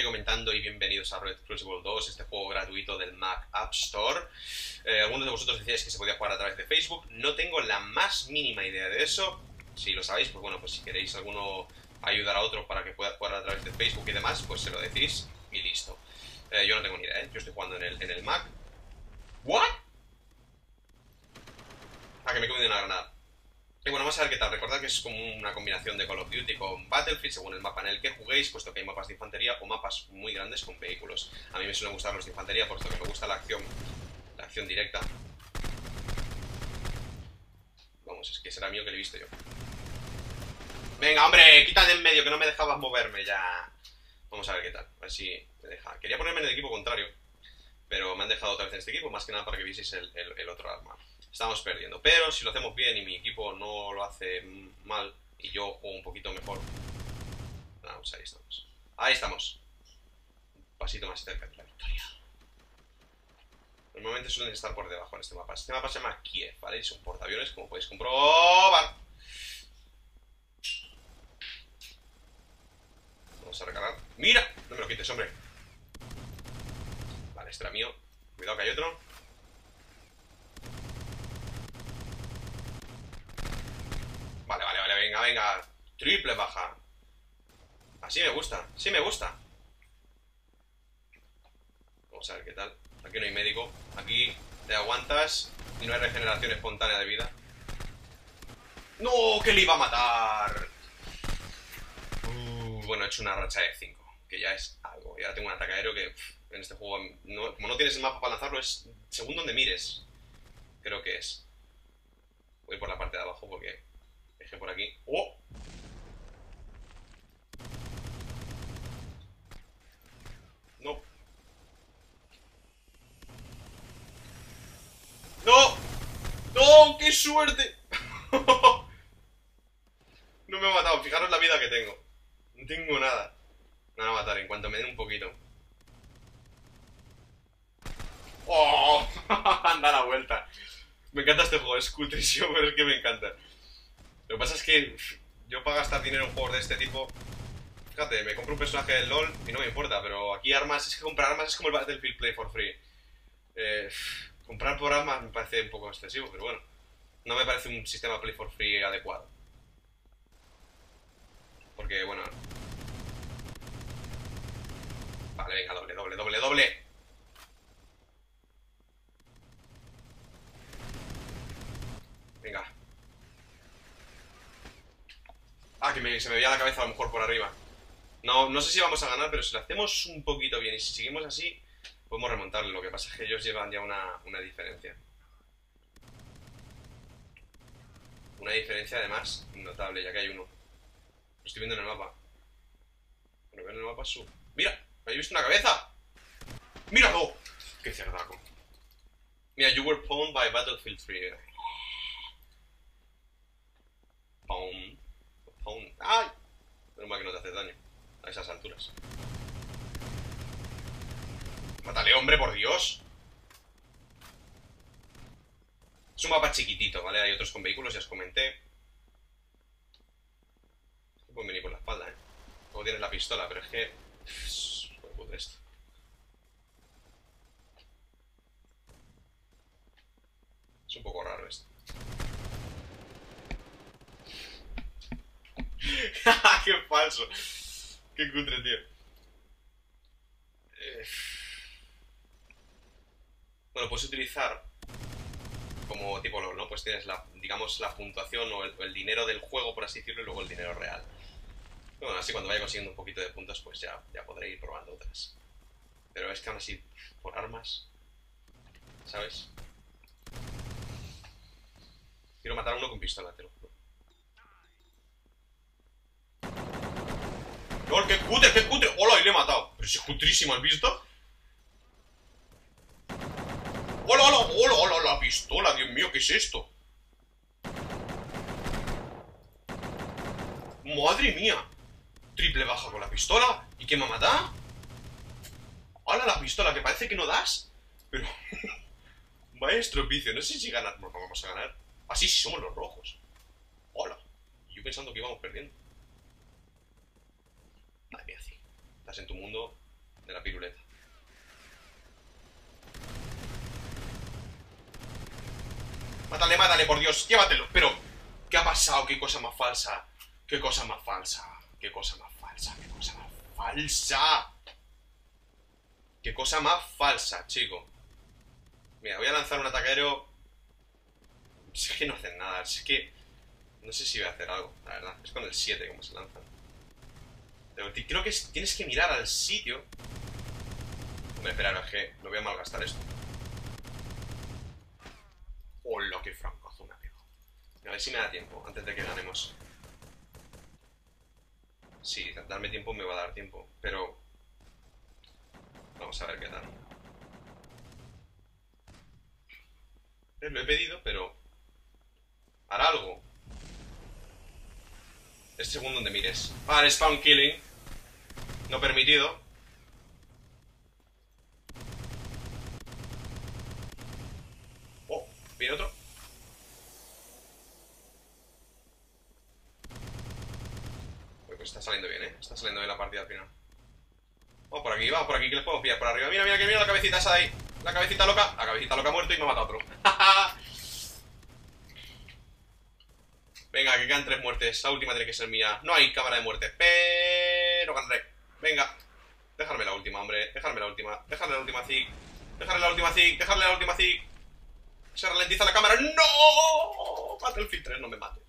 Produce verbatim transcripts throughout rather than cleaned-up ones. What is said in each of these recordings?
comentando y bienvenidos a Red Crucible dos, este juego gratuito del Mac App Store. Eh, algunos de vosotros decíais que se podía jugar a través de Facebook. No tengo la más mínima idea de eso. Si lo sabéis, pues bueno, pues si queréis alguno ayudar a otro para que pueda jugar a través de Facebook y demás, pues se lo decís y listo. Eh, yo no tengo ni idea, ¿eh? Yo estoy jugando en el, en el Mac. ¿What? Ah, que me he comido una granada. Y bueno, vamos a ver qué tal. Recordad que es como una combinación de Call of Duty con Battlefield, según el mapa en el que juguéis, puesto que hay mapas de infantería o mapas muy grandes con vehículos. A mí me suelen gustar los de infantería, puesto que me gusta la acción, la acción directa. Vamos, es que será mío que lo he visto yo. Venga, hombre, quita de en medio, que no me dejabas moverme ya. Vamos a ver qué tal, a ver si me deja. Quería ponerme en el equipo contrario, pero me han dejado otra vez en este equipo, más que nada para que vieseis el, el, el otro arma. Estamos perdiendo, pero si lo hacemos bien y mi equipo no lo hace mal y yo juego un poquito mejor, vamos, ahí estamos. Ahí estamos. Un pasito más cerca de la victoria. Normalmente suelen estar por debajo en este mapa. Este mapa se llama Kiev, ¿vale? Y son portaaviones, como podéis comprobar. Vamos a recargar. ¡Mira! No me lo quites, hombre. Vale, este era mío. Cuidado que hay otro. Vale, vale, vale, venga, venga. Triple baja. Así me gusta, sí me gusta. Vamos a ver qué tal. Aquí no hay médico. Aquí te aguantas y no hay regeneración espontánea de vida. ¡No! ¡Que le iba a matar! Uh, bueno, he hecho una racha de cinco, que ya es algo. Y ahora tengo un ataque aéreo que pff, en este juego, no, como no tienes el mapa para lanzarlo, es según donde mires. Creo que es. Voy por la parte de abajo porque dejé por aquí. ¡Oh! No. ¡No! ¡No! ¡Qué suerte! No me ha matado, fijaros la vida que tengo. No tengo nada. Me van a matar en cuanto me den un poquito. ¡Oh! Anda la vuelta. Me encanta este juego, es cutrísimo, pero es que me encanta. Lo que pasa es que yo para gastar dinero en juegos de este tipo, fíjate, me compro un personaje del LoL y no me importa, pero aquí armas, es que comprar armas es como el Battlefield Play for Free. Eh, comprar por armas me parece un poco excesivo, pero bueno, no me parece un sistema Play for Free adecuado. Porque, bueno... Vale, venga, doble, doble, doble, doble. Venga. Ah, que me, se me veía la cabeza a lo mejor por arriba. No, no sé si vamos a ganar, pero si lo hacemos un poquito bien y si seguimos así, podemos remontarle. Lo que pasa es que ellos llevan ya una, una diferencia. Una diferencia además notable, ya que hay uno. Lo estoy viendo en el mapa. Lo veo en el mapa su... ¡Mira! ¿Habéis visto una cabeza? ¡Míralo! ¡Qué cerdaco! Mira, you were pwned by Battlefield tres. Pwn. Pwn. ¡Ay! Menos mal que no te hace daño a esas alturas. ¡Mátale, hombre, por Dios! Es un mapa chiquitito, ¿vale? Hay otros con vehículos, ya os comenté. Pueden venir por la espalda, ¿eh? Luego tienes la pistola, pero es que... Joder, puto esto. Es un poco raro esto. ¡Qué falso! ¡Qué cutre, tío! Eh... Bueno, puedes utilizar como tipo LOL, ¿no? Pues tienes la, digamos, la puntuación o el, el dinero del juego, por así decirlo, y luego el dinero real. Bueno, así cuando vaya consiguiendo un poquito de puntos, pues ya, ya podré ir probando otras. Pero es que aún así, por armas, ¿sabes? Quiero matar a uno con pistola, te lo juro. ¡Lol, qué cutre, qué cutre! ¡Hola! Y le he matado. Pero si es cutrísimo, ¿has visto? ¡Hola, hola, hola, hola! La pistola, Dios mío, ¿qué es esto? ¡Madre mía! Triple baja con la pistola. ¿Y qué me ha matado? ¡Hola, la pistola! Que parece que no das. Pero... Vaya estropicio. No sé si ganar. No, no vamos a ganar. Ah, sí, sí, somos los rojos. ¡Hola! Yo pensando que íbamos perdiendo. Madre mía, sí. Estás en tu mundo De la piruleta. Mátale, mátale, por Dios, llévatelo. Pero, ¿qué ha pasado? ¿Qué cosa más falsa? ¿Qué cosa más falsa? ¿Qué cosa más falsa? ¿Qué cosa más falsa? ¿Qué cosa más falsa, chico? Mira, voy a lanzar un ataque aéreo. Es que no hacen nada, es que... No sé si voy a hacer algo, la verdad. Es con el siete como se lanzan. Pero creo que es, tienes que mirar al sitio. Hombre, espera, es que no voy a malgastar esto. ¡Hola, qué francazo me ha pegado! A ver si me da tiempo, antes de que ganemos. Sí, darme tiempo me va a dar tiempo, pero... Vamos a ver qué tal. Lo he pedido, pero... hará algo. Este segundo donde mires. Vale, spawn killing. No permitido. Oh, viene otro. Uy, pues está saliendo bien, eh. Está saliendo bien la partida al final. Vamos por aquí, vamos por aquí, que les puedo pillar por arriba. Mira, mira, que mira la cabecita esa de ahí. La cabecita loca. La cabecita loca ha muerto y me ha matado otro. Venga, que quedan tres muertes. La última tiene que ser mía. No hay cámara de muerte, pero ganaré. Venga. Dejarme la última, hombre. Dejarme la última. Dejarle la última zig. Dejarle la última zig. Dejarle la última zig. Se ralentiza la cámara. ¡No! Battlefield tres, no me mate.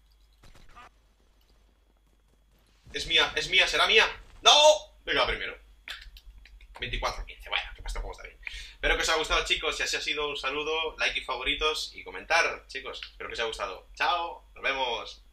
Es mía, es mía, será mía. ¡No! Venga, primero. veinticuatro quince. Bueno, que este juego está bien. Espero que os haya gustado, chicos. Si así ha sido, un saludo, like y favoritos y comentar, chicos. Espero que os haya gustado. Chao, nos vemos.